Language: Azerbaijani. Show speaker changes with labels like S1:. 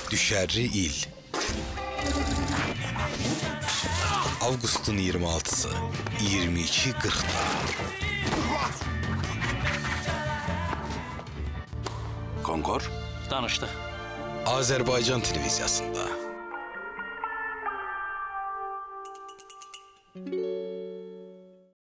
S1: Düşərli il. Avqustun 26-sı 22:40-da.
S2: Konkor?
S3: Danışdıq.
S1: Azərbaycan televiziyasında.